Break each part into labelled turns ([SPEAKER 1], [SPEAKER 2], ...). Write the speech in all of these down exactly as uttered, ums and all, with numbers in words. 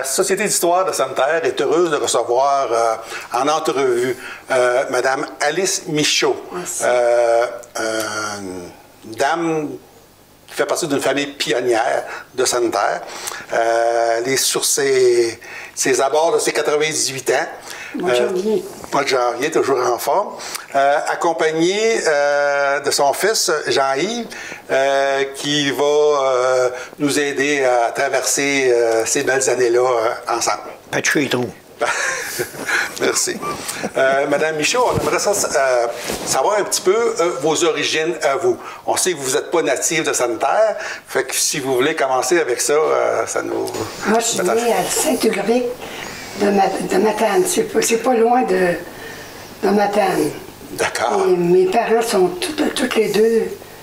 [SPEAKER 1] Société d'histoire de Sainte-Terre est heureuse de recevoir euh, en entrevue euh, Mme Alice Michaud, euh, euh, une dame qui fait partie d'une famille pionnière de Sainte-Terre. Euh, elle est sur ses, ses abords de ses quatre-vingt-dix-huit ans.
[SPEAKER 2] Mois de janvier.
[SPEAKER 1] Euh, mois de janvier, toujours en forme. Euh, accompagné euh, de son fils, Jean-Yves, euh, qui va euh, nous aider à traverser euh, ces belles années-là euh, ensemble.
[SPEAKER 3] Pas de trou.
[SPEAKER 1] Merci. Euh, Madame Michaud, on aimerait ça, euh, savoir un petit peu euh, vos origines à vous. On sait que vous n'êtes pas native de Sainte-Terre, fait que si vous voulez commencer avec ça, euh, ça nous...
[SPEAKER 2] Moi, je suis née à Saint-Ulrich de, Ma de Matane. C'est pas, pas loin de, de Matane.
[SPEAKER 1] D'accord.
[SPEAKER 2] Et mes parents sont toutes, toutes les deux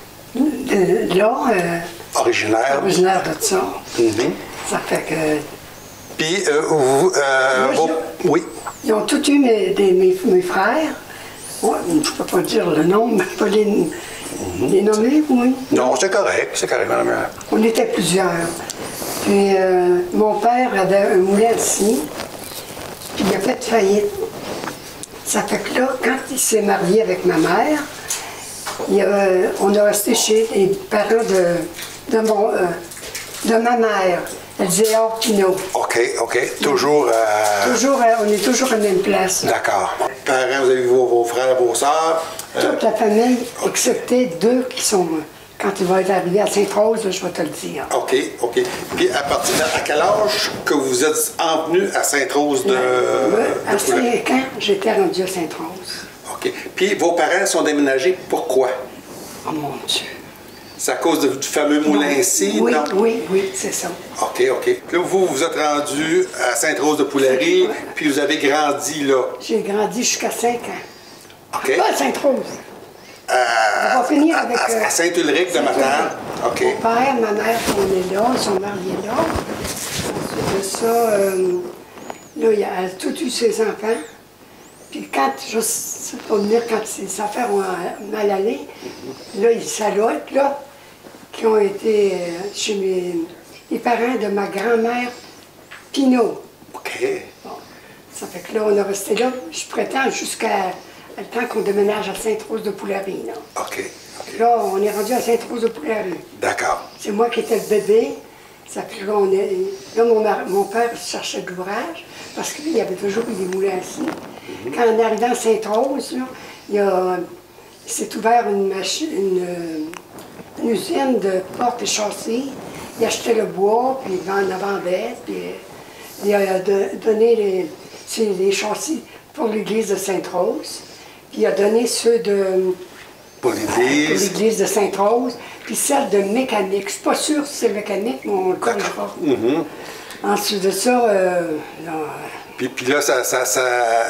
[SPEAKER 2] de, de là. Euh,
[SPEAKER 1] originaires.
[SPEAKER 2] Originaires de ça.
[SPEAKER 1] Mm-hmm.
[SPEAKER 2] Ça fait que...
[SPEAKER 1] Puis, euh, vous... Euh,
[SPEAKER 2] Moi,
[SPEAKER 1] vos... Oui.
[SPEAKER 2] Ils ont tous eu mes, des, mes, mes frères. Moi, je ne peux pas dire le nom, mais pas les, mm-hmm. les nommer, oui.
[SPEAKER 1] Non, c'est correct, c'est correct, madame.
[SPEAKER 2] On était plusieurs. Puis, euh, mon père avait un moulin à scie, puis il a fait faillite. Ça fait que là, quand il s'est marié avec ma mère, il a, on a resté chez les parents de, de, mon, euh, de ma mère. Elle disait Hors Pinot.
[SPEAKER 1] OK, OK. Toujours... Euh...
[SPEAKER 2] Toujours, on est toujours à la même place.
[SPEAKER 1] D'accord. Parents, vous avez vu vos, vos frères, vos sœurs.
[SPEAKER 2] Toute euh... la famille, okay. Excepté deux qui sont... Quand il va être arrivé à Sainte-Rose, je vais te le dire.
[SPEAKER 1] OK, OK. Puis à partir de à quel âge que vous êtes envenu à Sainte-Rose de...
[SPEAKER 2] Ouais, à cinq ans, j'étais rendue à Sainte-Rose.
[SPEAKER 1] OK. Puis vos parents sont déménagés, pourquoi?
[SPEAKER 2] Oh mon Dieu.
[SPEAKER 1] C'est à cause de, du fameux moulin-ci,
[SPEAKER 2] oui,
[SPEAKER 1] non?
[SPEAKER 2] Oui, oui, c'est ça.
[SPEAKER 1] OK, OK. Puis là, vous, vous êtes rendu à Sainte-Rose-de-Pouillerie, puis vous avez grandi là.
[SPEAKER 2] J'ai grandi jusqu'à cinq ans.
[SPEAKER 1] OK.
[SPEAKER 2] Pas à Sainte-Rose.
[SPEAKER 1] Euh,
[SPEAKER 2] On va finir avec...
[SPEAKER 1] À, à, à Saint-Ulrich de Matane. OK.
[SPEAKER 2] Mon père, ma mère, on est là, ils sont mariés là. Ensuite de ça, euh, là, il a tout eu ses enfants. Puis quand, juste pour venir, quand ses affaires ont mal allé, là, ils salutent, là, qui ont été euh, chez mes, les parents de ma grand-mère Pinot.
[SPEAKER 1] OK.
[SPEAKER 2] Bon. Ça fait que là, on est resté là, je prétends, jusqu'à le temps qu'on déménage à Sainte-Rose-de-Pouillerie, là.
[SPEAKER 1] OK. OK.
[SPEAKER 2] Là, on est rendu à Sainte-Rose-de-Pouillerie.
[SPEAKER 1] D'accord.
[SPEAKER 2] C'est moi qui étais le bébé. Ça fait que là, on est, là mon, mon père cherchait de l'ouvrage, parce qu'il y avait toujours eu des moulins assis. Mm-hmm. Quand on est arrivé à Sainte-Rose, il, il s'est ouvert une, machine, une, une usine de portes et châssis. Il achetait le bois, puis il en vendait, puis il a de, donné les, les châssis pour l'église de Sainte-Rose. Puis il a donné ceux de...
[SPEAKER 1] Pour l'église
[SPEAKER 2] de Sainte-Rose, puis celle de mécanique. Je suis pas sûre si c'est mécanique, mais on le connaît pas.
[SPEAKER 1] Mm-hmm.
[SPEAKER 2] Ensuite de ça, euh, là,
[SPEAKER 1] puis, puis là, ça, ça, ça,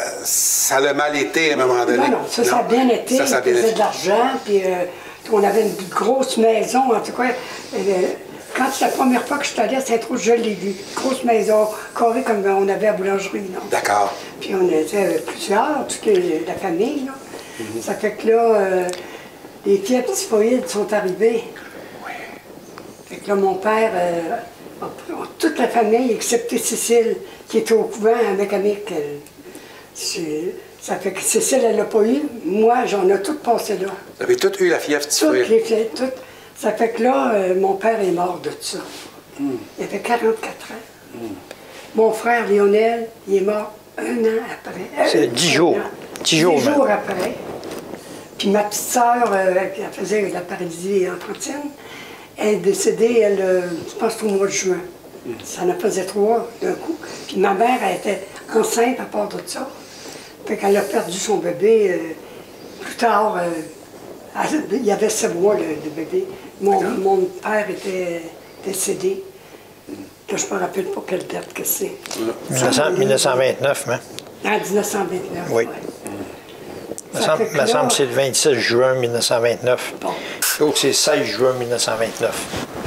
[SPEAKER 1] ça a mal été à un moment donné.
[SPEAKER 2] Non, non, ça, non. ça a bien été. Ça, ça a bien été. De l'argent, puis euh, on avait une grosse maison, en tout cas. Euh, quand c'est la première fois que je suis allée à Sainte-Rose, je l'ai vue. Grosse maison, carrée comme on avait à la boulangerie.
[SPEAKER 1] D'accord.
[SPEAKER 2] Puis on était plusieurs, toute la famille. Là. Mm-hmm. Ça fait que là, euh, les Fiat typhoïdes sont arrivés. Oui. Fait que là, mon père, euh, toute la famille, excepté Cécile, qui était au couvent à mécanique. Ça fait que Cécile, elle l'a pas eu. Moi, j'en ai toutes passé là.
[SPEAKER 1] Vous avez toutes eu la fièvre typhoïde?
[SPEAKER 2] Toutes les fièvres, toutes. Ça fait que là, euh, mon père est mort de ça. Mm. Il avait quarante-quatre ans. Mm. Mon frère Lionel, il est mort un an après.
[SPEAKER 3] C'est dix jours. Dix jours,
[SPEAKER 2] dix jours après. Puis ma petite sœur, euh, elle faisait de la paralysie enfantine, elle est décédée, elle, euh, je pense au mois de juin. Mm. Ça en faisait trois d'un coup. Puis ma mère, elle était enceinte à part de ça. Fait qu'elle a perdu son bébé. Euh, plus tard, euh, elle, il y avait sept mois, le, le bébé. Mon, mon père était décédé. Là, je ne me rappelle pas quelle date que c'est.
[SPEAKER 3] mille neuf cent vingt-neuf, hein?
[SPEAKER 2] En mille neuf cent vingt-neuf, oui. Ouais.
[SPEAKER 3] Il me semble, là, semble que c'est le vingt-six juin mille neuf cent vingt-neuf.
[SPEAKER 2] Bon.
[SPEAKER 3] L'autre, c'est seize juin mille neuf cent vingt-neuf.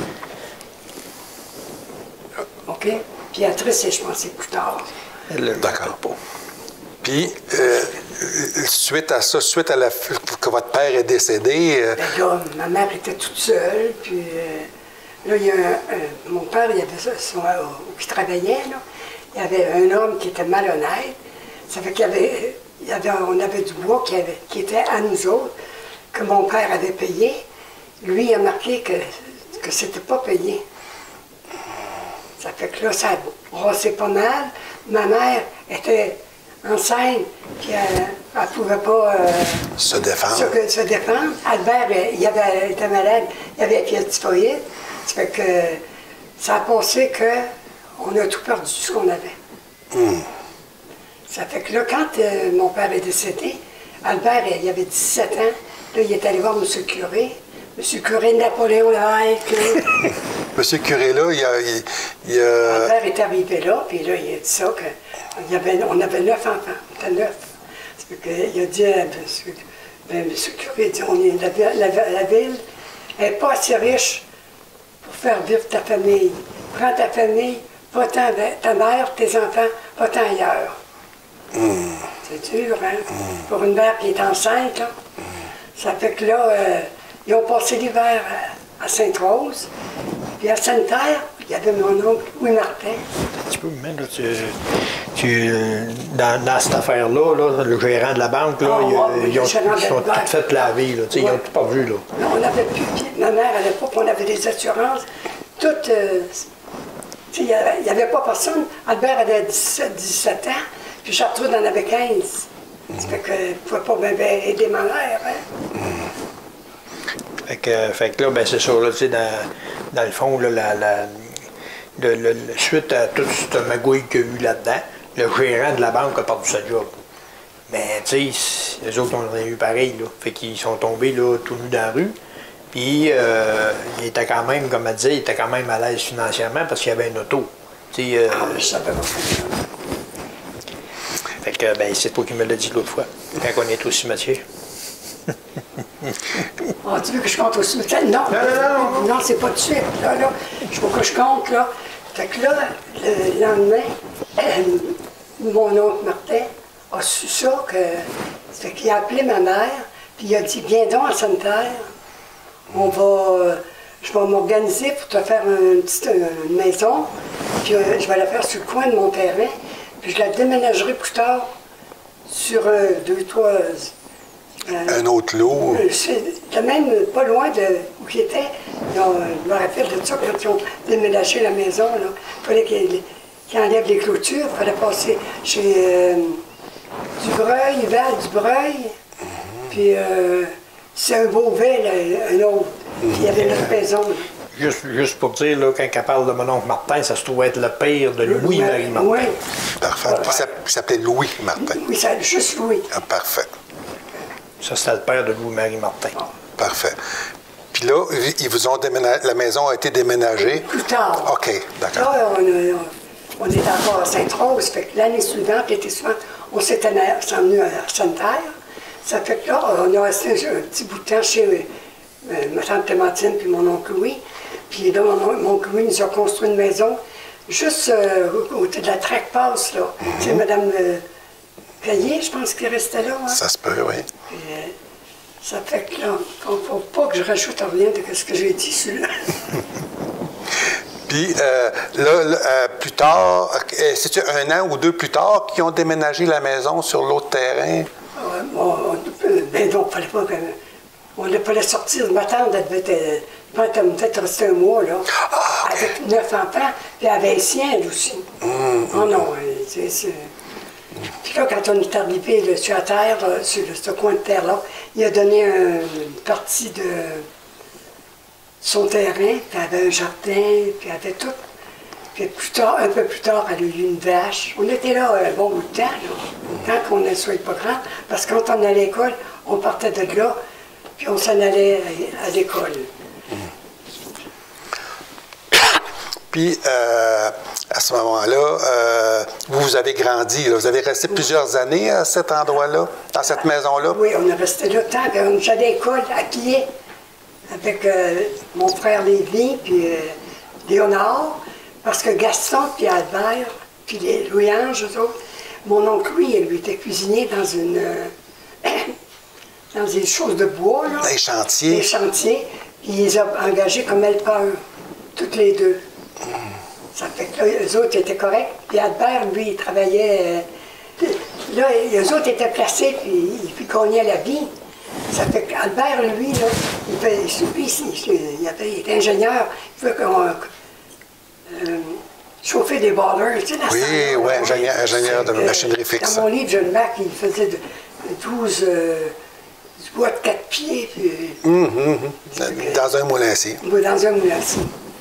[SPEAKER 2] OK. Puis après, je pense que c'est plus tard.
[SPEAKER 1] D'accord. Puis, euh, suite à ça, suite à la que votre père est décédé... Euh...
[SPEAKER 2] Ben là, ma mère était toute seule, puis... Euh, là, il y a un, un, mon père, il avait son, qui travaillait, là, il y avait un homme qui était malhonnête. Ça fait qu'il y avait, il y avait, on avait du bois qui, avait, qui était à nous autres, que mon père avait payé. Lui, il a marqué que, que c'était pas payé. Ça fait que là, ça brossait pas mal. Ma mère était enceinte, puis elle ne pouvait pas euh,
[SPEAKER 1] se défendre.
[SPEAKER 2] Se, se défendre. Albert, il avait, était malade, il avait la typhoïde. Ça fait que ça a passé qu'on a tout perdu ce qu'on avait.
[SPEAKER 1] Mm.
[SPEAKER 2] Ça fait que là, quand euh, mon père est décédé, Albert, il avait dix-sept ans, là, il est allé voir M. le curé. M. le curé de Napoléon Lévesque.
[SPEAKER 1] M. le curé, là, il a... Il, il a...
[SPEAKER 2] Albert est arrivé là, puis là, il a dit ça, que il y avait, on avait neuf enfants, on était neuf. Ça fait que, il a dit à M. Ben, M. le curé, il dit, on est, la, la, la ville n'est pas assez riche pour faire vivre ta famille. Prends ta famille, va-t'en, ta mère, tes enfants, va-t'en ailleurs. Mm. C'est dur, hein? Mm. Pour une mère qui est enceinte, là. Mm. Ça fait que là, euh, ils ont passé l'hiver à, à Sainte-Rose. Puis à Sainte-Terre, il y avait mon oncle Louis Martin.
[SPEAKER 3] Un petit peu, mais là, tu, tu, dans, dans cette affaire-là, là, le gérant de la banque, là,
[SPEAKER 2] oh,
[SPEAKER 3] ils,
[SPEAKER 2] oh,
[SPEAKER 3] ils, ont, ils sont tout fait laver, là, ouais. Ils n'ont tout pas vu. Là.
[SPEAKER 2] Non, on n'avait plus, ma mère à l'époque, on avait des assurances. Toutes, euh, il n'y avait pas personne. Albert avait dix-sept, dix-sept ans, puis Gertrude en avait quinze. Mm. Ça fait que je ne pouvais pas bien, bien aider ma mère. Hein. Mm.
[SPEAKER 3] Fait que, fait que là, ben c'est ça, là, tu sais, dans, dans le fond, là, la, la, le, le, suite à toute cette magouille qu'il y a eu là-dedans, le gérant de la banque a perdu sa job. Mais, tu sais, les autres, on en a eu pareil, là. Fait qu'ils sont tombés, là, tout nus dans la rue. Puis, euh, il était quand même, comme elle disait, il était quand même à l'aise financièrement parce qu'il y avait une auto. Tu sais, euh,
[SPEAKER 2] ah, je savais pas.
[SPEAKER 3] Fait que, ben, c'est toi qui me l'as dit l'autre fois, quand on est au cimetière.
[SPEAKER 2] Oh, tu veux que je compte au cimetière? Non, non, non, non, non c'est pas de suite. Là, là, il faut que je compte, là. Fait que là, le lendemain, euh, mon oncle Martin a su ça, que, fait qu'il a appelé ma mère, puis il a dit, viens donc à Sainte-Terre, on va, euh, je vais m'organiser pour te faire une petite une maison, puis euh, je vais la faire sur le coin de mon terrain, puis je la déménagerai plus tard sur euh, deux, trois...
[SPEAKER 1] Euh, un autre lot?
[SPEAKER 2] C'était même pas loin de où ils étaient. Ils ont, je me rappelle de ça, quand ils ont déménagé la maison, là. Il fallait qu'ils qu enlèvent les clôtures. Il fallait passer chez euh, Dubreuil, Val Dubreuil. Mm -hmm. Puis euh, c'est un Beauvais, là, un autre. Puis il y avait notre maison. Là.
[SPEAKER 3] Juste, juste pour dire, là, quand elle parle de mon oncle Martin, ça se trouve être le père de Louis-Marie Martin.
[SPEAKER 2] Oui.
[SPEAKER 1] Parfait. Puis il s'appelait Louis Martin.
[SPEAKER 2] Oui, ça, juste Louis.
[SPEAKER 1] Ah, parfait.
[SPEAKER 3] Ça, c'était le père de Louis-Marie Martin.
[SPEAKER 2] Oh.
[SPEAKER 1] Parfait. Puis là, ils vous ont déménagé, la maison a été déménagée?
[SPEAKER 2] Plus tard.
[SPEAKER 1] OK, d'accord.
[SPEAKER 2] Là, on, on, on est encore à Sainte-Rose. Fait que l'année suivante, l'été suivant, on s'est emmené à Sainte-Terre. Ça fait que là, on a resté un, un petit bout de temps chez euh, ma tante Clémentine puis mon oncle Louis. Puis là, mon, mon oncle Louis nous a construit une maison juste euh, au côté de la traque passe, là. Mm-hmm. C'est Mme euh, Caillé, je pense, qui restait là. Hein? Ça
[SPEAKER 1] se peut, oui.
[SPEAKER 2] Puis, euh, ça fait que là, il ne faut pas que je rajoute rien de ce que j'ai dit sur là.
[SPEAKER 1] Puis euh, là, là euh, plus tard, euh, c'est-tu un an ou deux plus tard qu'ils ont déménagé la maison sur l'autre terrain?
[SPEAKER 2] Ouais, bon, ben non, il fallait pas que... On ne fallait sortir. Ma tante, elle devait peut-être rester un mois, là,
[SPEAKER 1] ah, okay.
[SPEAKER 2] avec neuf enfants, puis elle avait un sien, elle aussi. Mm, oh non, c'est... Puis là, quand on est arrivé là, sur la terre, là, sur ce coin de terre-là, il a donné un, une partie de son terrain, puis il avait un jardin, puis il avait tout. Puis plus tard, un peu plus tard, elle a eu une vache. On était là un bon bout de temps, là, tant qu'on ne soit pas grand, parce que quand on allait à l'école, on partait de là, puis on s'en allait à, à l'école.
[SPEAKER 1] Puis, euh, à ce moment-là, euh, vous, vous avez grandi, là. Vous avez resté plusieurs années à cet endroit-là, dans cette maison-là?
[SPEAKER 2] Oui, on est resté là tant qu'on j'allais à l'école à pied avec euh, mon frère Lévi, puis euh, Léonard, parce que Gaston, puis Albert, puis les Louis-Ange, eux autres, mon oncle, lui, il lui était cuisinier dans une... Euh, dans des choses de bois, là.
[SPEAKER 1] Des chantiers? Des
[SPEAKER 2] chantiers, puis il les a engagés comme helpeurs, toutes les deux. Ça fait que là, eux autres étaient corrects. Puis Albert, lui, il travaillait... Euh, là, eux autres étaient placés, puis il gagnaient la vie. Ça fait qu'Albert, lui, là, il, fait, lui, il, il, avait, il était ingénieur. Il fait qu'on... Euh, chauffer des boilers, tu sais,
[SPEAKER 1] oui, oui, ingénieur, ingénieur de machinerie fixe.
[SPEAKER 2] Dans mon livre, John Mac, il faisait de, douze euh, du bois de quatre pieds. Puis,
[SPEAKER 1] mmh, mmh. Dans un moulin-ci.
[SPEAKER 2] Oui, dans un moulin-ci.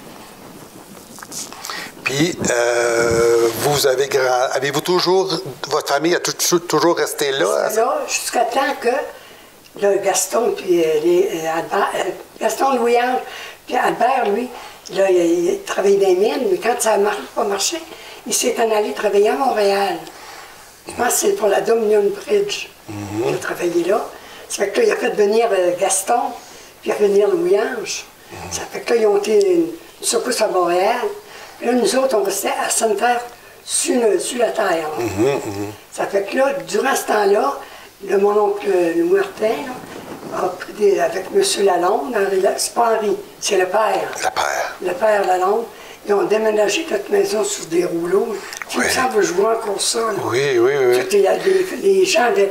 [SPEAKER 1] Puis, euh, vous avez grand... Avez-vous toujours... Votre famille a toujours resté là?
[SPEAKER 2] Là, jusqu'à temps que là, Gaston, puis euh, les, euh, Albert, euh, Gaston Louis-Ange, puis Albert, lui, là, il, il travaillait dans les mines, mais quand ça n'a pas marché, il s'est en allé travailler à Montréal. Je pense que c'est pour la Dominion Bridge. Mm-hmm. Il a travaillé là. Ça fait que là, il a fait venir euh, Gaston, puis il a fait venir Louis-Ange. Mm-hmm. Ça fait que là, ils ont été une, une secousse à Montréal. Puis là, nous autres, on restait à Sainte-Terre, sur, sur la terre. Mm-hmm, mm-hmm. Ça fait que là, durant ce temps-là, le, mon oncle le Martin, là, a pris des, avec M. Lalonde, c'est pas Henri, c'est le père.
[SPEAKER 1] Le père.
[SPEAKER 2] Le père Lalonde. Ils ont déménagé notre maison sur des rouleaux. Tu me semble je vois encore ça. Là.
[SPEAKER 1] Oui, oui, oui.
[SPEAKER 2] Tout, les, les gens avaient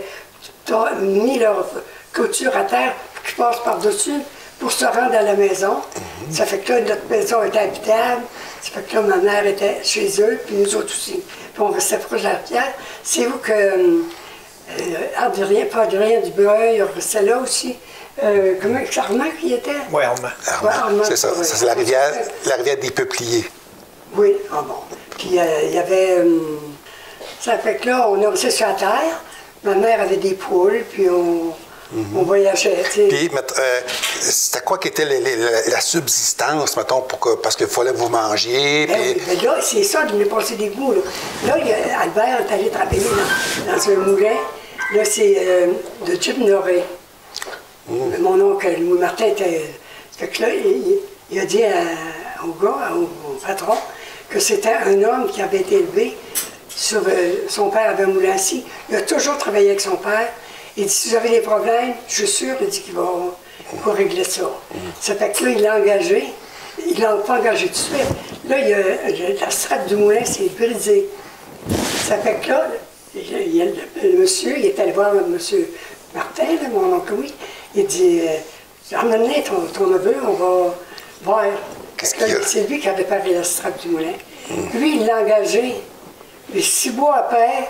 [SPEAKER 2] mis leur couture à terre, qui passent par-dessus pour se rendre à la maison. Mm-hmm. Ça fait que là, notre maison était habitable. Ça fait que là, ma mère était chez eux, puis nous autres aussi. Puis on restait proche de la pierre. C'est où que euh, Ardurien, pas Ardurien du Breuil, on restait là aussi. Euh, comment, c'est Armand qui était?
[SPEAKER 3] Oui, Armand.
[SPEAKER 1] Armand, ouais, Armand c'est ça. ça c'est la rivière, la rivière des Peupliers.
[SPEAKER 2] Oui, ah bon. Puis il euh, y avait... Euh, ça fait que là, on est resté sur la terre. Ma mère avait des poules, puis on... Mm-hmm. On voyageait, tu sais.
[SPEAKER 1] Puis, euh, c'était quoi qui était les, les, la, la subsistance, mettons, pour que, parce qu'il fallait vous manger?
[SPEAKER 2] Ben,
[SPEAKER 1] puis...
[SPEAKER 2] ben là, c'est ça, il est passé des bouts. Là, là il y a, Albert est allé travailler dans, dans un moulin. Là, c'est euh, de Jim Noré. Mm. Mon oncle Louis Martin était... Fait que là, il, il a dit à, au gars, au, au patron, que c'était un homme qui avait été élevé sur... Euh, son père avait un moulin-ci. Il a toujours travaillé avec son père. Il dit, si vous avez des problèmes, je suis sûr, il dit qu'il va, va régler ça. Mm. Ça fait que là, il l'a engagé. Il l'a pas engagé tout de suite. Là, il y a, la strate du moulin s'est brisée. Ça fait que là, il y a, le, le monsieur, il est allé voir M. Martin, là, mon oncle Louis. Il dit, emmène ton, ton neveu, on va voir. Qu'est-ce qu'il y a? C'est lui qui a réparé la strate du moulin. Mm. Lui, il l'a engagé. Mais six mois après,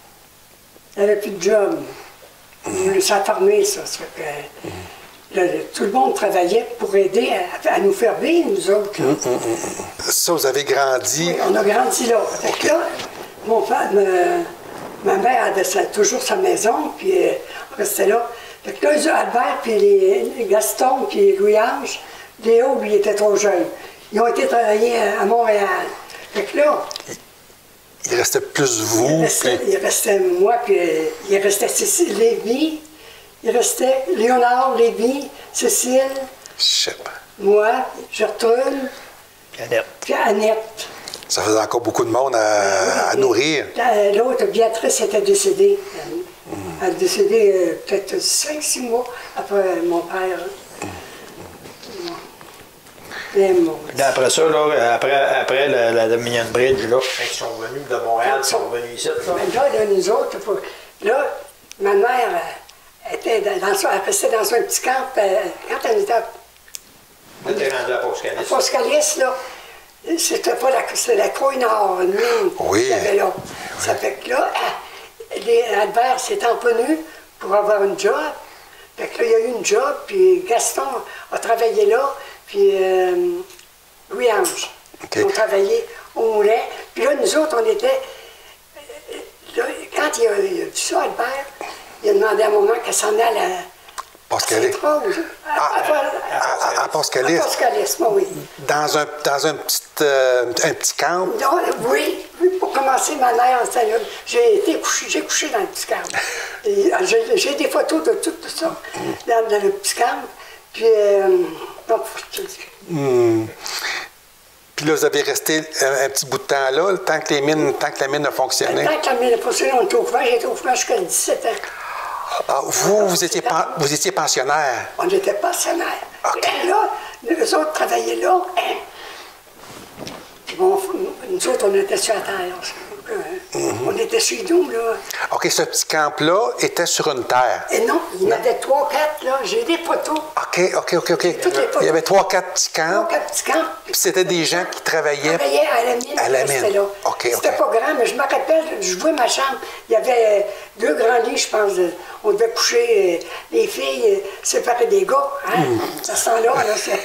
[SPEAKER 2] il n'avait plus de job. Mmh. Ça a fermé, ça. ça fait que, mmh. le, tout le monde travaillait pour aider à, à nous faire vivre, nous autres. Mmh, mmh, mmh.
[SPEAKER 1] Ça, vous avez grandi?
[SPEAKER 2] Oui, on a grandi là. Fait que là, mon père, me, ma mère avait sa, toujours sa maison, puis euh, on restait là. Fait que là, Albert, puis les, les Gaston, puis Louis-Ange, Léo, lui, était trop jeune. Ils ont été travailler à, à Montréal. Fait que là...
[SPEAKER 1] Il restait plus vous.
[SPEAKER 2] Il restait, puis... il restait moi, puis il restait Cécile Lévy, il restait Léonard Lévy, Cécile,
[SPEAKER 1] je sais pas.
[SPEAKER 2] Moi, Gertrude,
[SPEAKER 3] puis Annette.
[SPEAKER 2] Puis Annette.
[SPEAKER 1] Ça faisait encore beaucoup de monde à, à nourrir.
[SPEAKER 2] L'autre, Béatrice, était décédée. Mm. Elle est décédée euh, peut-être cinq six mois après mon père.
[SPEAKER 3] Là, après ça, là, après, après la, la Dominion Bridge, là, ils sont venus de Montréal, ils sont venus ici. Là,
[SPEAKER 2] là, nous autres, pour... là, ma mère était dans, dans, elle restait dans un petit camp. Euh, quand elle était à...
[SPEAKER 3] Elle était rendue à Pascalis.
[SPEAKER 2] À Pascalis, là, c'était pas la, c'était la Croix Nord, une mine
[SPEAKER 1] oui.
[SPEAKER 2] qu'il y avait là. Oui. Ça fait que là, les, Albert s'est empennu pour avoir une job. Fait que là, il y a eu une job, puis Gaston a travaillé là. Puis euh, Louis-Ange. Okay. On travaillait au moulin. Puis là, nous autres, on était... Là, quand il a, il a vu ça, Albert, il a demandé à un moment qu'elle s'en allait à...
[SPEAKER 1] Pascalis.
[SPEAKER 2] À,
[SPEAKER 1] à, à, à, à Pascalis.
[SPEAKER 2] À Pascalis, oui.
[SPEAKER 1] Dans un, dans un, petit, euh, un petit camp?
[SPEAKER 2] Non, oui, oui, pour commencer, ma mère, j'ai été couché, j'ai couché dans le petit camp. J'ai des photos de tout, tout ça, dans, dans le petit camp. Puis... Euh, Donc,
[SPEAKER 1] hmm. Puis là, vous avez resté un, un petit bout de temps là, tant que, les mines, tant que la mine a fonctionné?
[SPEAKER 2] Tant que la mine a fonctionné, on était au fromage, j'étais au fromage jusqu'à dix-sept ans.
[SPEAKER 1] Ah, vous, vous étiez, pen, vous étiez pensionnaire?
[SPEAKER 2] On était pensionnaire.
[SPEAKER 1] Okay.
[SPEAKER 2] Et là, les autres travaillaient là. Hein. Mon, nous autres, on était sur la terre. Euh, mm-hmm. On était chez nous, là.
[SPEAKER 1] OK, ce petit camp-là était sur une terre.
[SPEAKER 2] Et non, il y en avait trois, quatre, là. J'ai des photos.
[SPEAKER 1] OK, OK, OK, OK.
[SPEAKER 2] Toutes les photos.
[SPEAKER 1] Il y avait trois, quatre petits camps.
[SPEAKER 2] Trois, quatre petits camps.
[SPEAKER 1] Puis c'était des gens qui travaillaient...
[SPEAKER 2] travaillaient à la mine.
[SPEAKER 1] À la mine.
[SPEAKER 2] Là.
[SPEAKER 1] OK,
[SPEAKER 2] C'était
[SPEAKER 1] OK.
[SPEAKER 2] pas grand, mais je me rappelle, je vois ma chambre. Il y avait deux grands lits, je pense. On devait coucher, les filles séparées des gars. Hein? Mm. Ça sent là, là, c'est...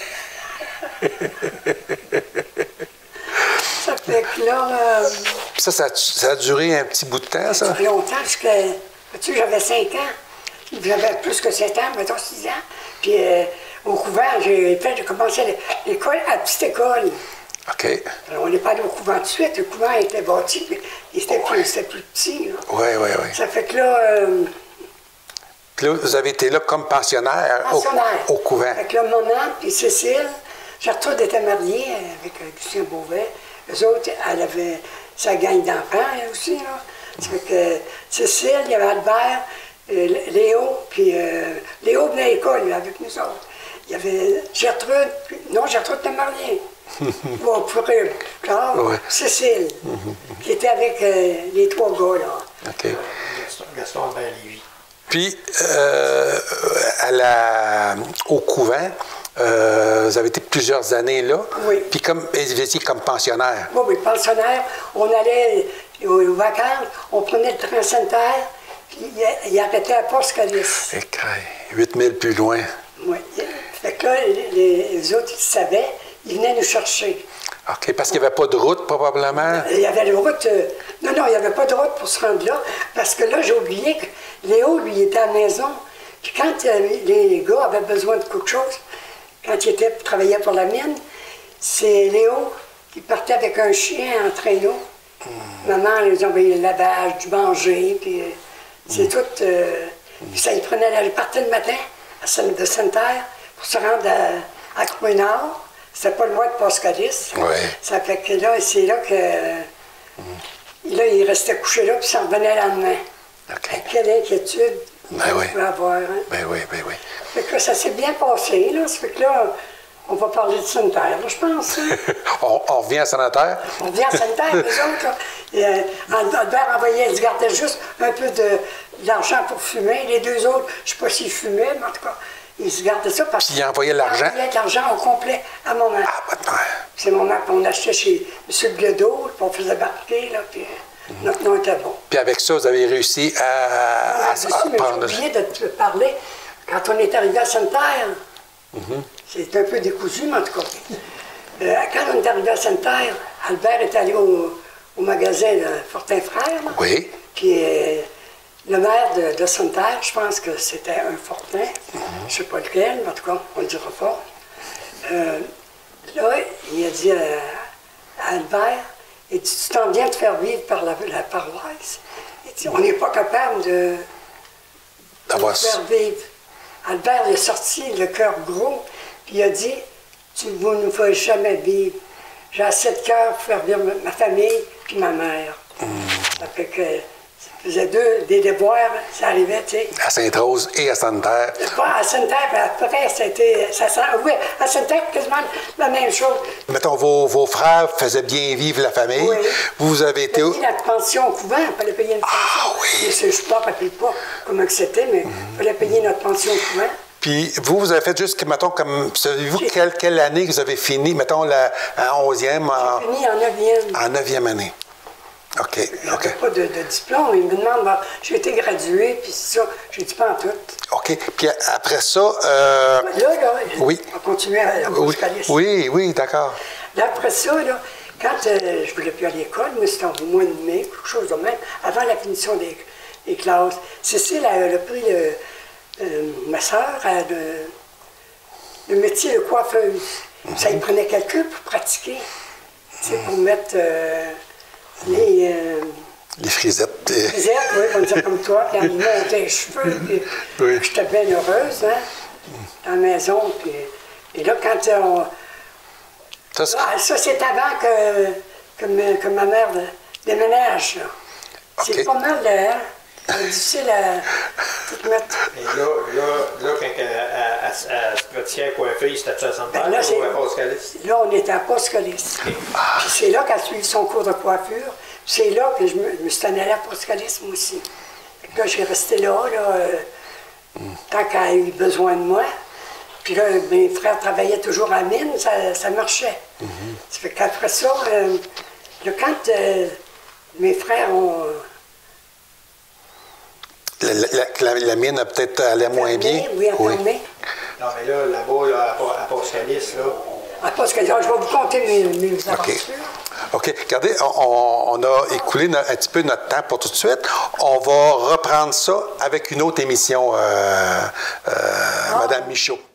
[SPEAKER 2] Ça fait que là... Euh,
[SPEAKER 1] ça, ça, ça a duré un petit bout de temps, ça?
[SPEAKER 2] Ça a duré longtemps, jusqu'à... Tu sais, j'avais cinq ans. J'avais plus que sept ans, mettons six ans. Puis euh, au couvent, j'ai fait, j'ai commencé l'école à la petite école.
[SPEAKER 1] OK.
[SPEAKER 2] Alors, on n'est pas allé au couvent tout de suite. Le couvent était bâti, puis il était plus, c'était plus petit.
[SPEAKER 1] Oui, oui, oui.
[SPEAKER 2] Ça fait que là... Euh,
[SPEAKER 1] Puis là, vous avez été là comme pensionnaire,
[SPEAKER 2] pensionnaire.
[SPEAKER 1] Au, au couvent.
[SPEAKER 2] Avec le maman, puis Cécile. Gertrude était mariée avec Lucien Beauvais. Eux autres, elle avait sa gang d'enfants, elle aussi. Là. Ça fait que Cécile, il y avait Albert, euh, Léo, puis euh, Léo venait à l'école avec nous autres. Il y avait Gertrude, puis, non, Gertrude était mariée. Bon, pour plus tard, ouais. Cécile, mm-hmm. qui était avec euh, les trois gars, là.
[SPEAKER 1] OK.
[SPEAKER 3] Gaston, Gaston Albert Lévy.
[SPEAKER 1] Puis, euh, à la, au couvent, euh, vous avez été plusieurs années là.
[SPEAKER 2] Oui.
[SPEAKER 1] Puis, comme, vous étiez comme pensionnaire.
[SPEAKER 2] Oui, oui, pensionnaire. On allait aux vacances, on prenait le train Sainte-Terre, puis il arrêtait à Port-Scalis.
[SPEAKER 1] huit mille plus loin.
[SPEAKER 2] Oui. Fait que là, les, les autres, ils savaient, ils venaient nous chercher.
[SPEAKER 1] OK, parce qu'il n'y avait pas de route, probablement?
[SPEAKER 2] Il y avait une route... Euh, non, non, il n'y avait pas de route pour se rendre là, parce que là, j'ai oublié que Léo, lui, était à la maison. Puis quand euh, les gars avaient besoin de quelque chose, quand il était, travaillait pour la mine, c'est Léo qui partait avec un chien en traîneau. Mm. Maman les envoyait le lavage, du manger, puis euh, c'est mm. tout... Euh, mm. Puis ça, il prenait... Elle partait le matin à Sainte, de Sainte-Terre pour se rendre à, à Croix-Nord. C'était pas loin de Port-Scalis.
[SPEAKER 1] Ouais.
[SPEAKER 2] Ça fait que là, c'est là que... Mm. Là, il restait couché là, puis ça revenait le lendemain.
[SPEAKER 1] Okay.
[SPEAKER 2] Quelle inquiétude
[SPEAKER 1] ben
[SPEAKER 2] on
[SPEAKER 1] oui.
[SPEAKER 2] pouvait avoir. Hein?
[SPEAKER 1] Ben oui, ben oui.
[SPEAKER 2] Ça fait que ça s'est bien passé, là. Ça fait que là, on va parler de sanitaire, là, je pense. Hein?
[SPEAKER 1] on, on revient à sanitaire?
[SPEAKER 2] On revient à sanitaire, les autres, là. Et, euh, Albert envoyait, il gardait juste un peu de, d'argent pour fumer. Les deux autres, je ne sais pas s'ils fumaient, mais en tout cas, ils se gardaient ça parce
[SPEAKER 1] qu'il envoyait l'argent?
[SPEAKER 2] Il envoyait de l'argent au complet à mon mère.
[SPEAKER 1] Ah, pas de
[SPEAKER 2] c'est mon mère qu'on achetait chez M. Biodot, puis on faisait barquer, là, puis mm-hmm. notre nom était bon.
[SPEAKER 1] Puis avec ça, vous avez réussi à,
[SPEAKER 2] on a
[SPEAKER 1] à,
[SPEAKER 2] réussi,
[SPEAKER 1] à
[SPEAKER 2] mais
[SPEAKER 1] prendre...
[SPEAKER 2] j'ai oublié de te parler. Quand on est arrivé à Sainte-Terre,
[SPEAKER 1] mm-hmm.
[SPEAKER 2] c'est un peu décousu, mais en tout cas. Euh, quand on est arrivé à Sainte-Terre, Albert est allé au, au magasin de Fortin Frères. Là,
[SPEAKER 1] oui.
[SPEAKER 2] Puis euh, le maire de, de Sainte-Terre, je pense que c'était un Fortin, mm-hmm. je ne sais pas lequel, mais en tout cas, on ne le dira pas. Euh, là, il a dit à, à Albert, il dit, tu t'en viens de faire vivre par la, la paroisse. Il dit, on n'est pas capable de, de nous faire vivre. Albert est sorti, le cœur gros, puis il a dit, tu ne nous fais jamais vivre. J'ai assez de cœur pour faire vivre ma famille puis ma mère. Mm. Ça fait que ça faisait deux, des déboires, ça arrivait, tu sais.
[SPEAKER 1] À Sainte-Rose et à Sainte-Terre.
[SPEAKER 2] Pas à Sainte-Terre, mais après, c'était, ça sent, oui, à Sainte-Terre, quasiment la même chose.
[SPEAKER 1] Mettons, vos, vos frères faisaient bien vivre la famille.
[SPEAKER 2] Oui.
[SPEAKER 1] Vous avez été...
[SPEAKER 2] Il la pension au couvent, il fallait payer une pension.
[SPEAKER 1] Ah oui!
[SPEAKER 2] Je ne me rappelle pas comment c'était, mais il mm. fallait payer notre pension au couvent.
[SPEAKER 1] Puis vous, vous avez fait juste, mettons, comme... Savez-vous quelle, quelle année que vous avez fini, mettons, la onzième? En...
[SPEAKER 2] J'ai fini en neuvième.
[SPEAKER 1] En neuvième année. OK,
[SPEAKER 2] il
[SPEAKER 1] OK.
[SPEAKER 2] n'y pas de, de diplôme. Il me demande, bon, j'ai été graduée, puis c'est ça. J'ai dit pas en tout.
[SPEAKER 1] OK. Puis après ça... Euh...
[SPEAKER 2] Là, là,
[SPEAKER 1] oui.
[SPEAKER 2] on va continuer à, à
[SPEAKER 1] oui. oui, oui, d'accord.
[SPEAKER 2] Là, après ça, là, quand euh, je ne voulais plus à l'école, moi, c'était au mois de mai, quelque chose de même, avant la finition des, des classes, Cécile, elle a pris le... Euh, ma soeur a le, le métier de coiffeuse. Mm-hmm. Ça y prenait quelqu'un pour pratiquer, tu sais, pour mettre euh, les... Euh,
[SPEAKER 1] les frisettes.
[SPEAKER 2] Les frisettes, oui, on dire comme toi, puis en lui montait les cheveux, puis oui. J'étais bien heureuse, hein, dans la maison, puis... Et là, quand on... Ça, ah, ça c'est avant que, que, me, que ma mère déménage, là. Okay. C'est pas mal, hein? C'est difficile à tout mettre.
[SPEAKER 3] Et là, là, là quand elle, elle, elle, elle se pratiquait coiffée, c'était à Sainte-Barbe
[SPEAKER 2] Ben là,
[SPEAKER 3] ou à Pascalis?
[SPEAKER 2] Là, on était à Pascalis. Puis c'est là qu'elle a suivi son cours de coiffure. C'est là que je me, je me suis en allée à Pascalis, moi aussi. Fait que là, j'ai resté là, là euh, mm. tant qu'elle a eu besoin de moi. Puis là, mes frères travaillaient toujours à la mine, ça, ça marchait. Mm-hmm. Ça fait qu'après ça, euh, là, quand euh, mes frères ont...
[SPEAKER 1] La, la, la, la mine a peut-être allé moins bien.
[SPEAKER 2] Oui, elle oui. Fermé.
[SPEAKER 3] Non, mais là, là-bas, là, à Pascalis, là...
[SPEAKER 2] À Pascalis, je vais vous compter mes, mes aventures.
[SPEAKER 1] Okay. OK. Regardez, on, on a écoulé no, un petit peu notre temps pour tout de suite. On va reprendre ça avec une autre émission, euh, euh, ah. Madame Michaud.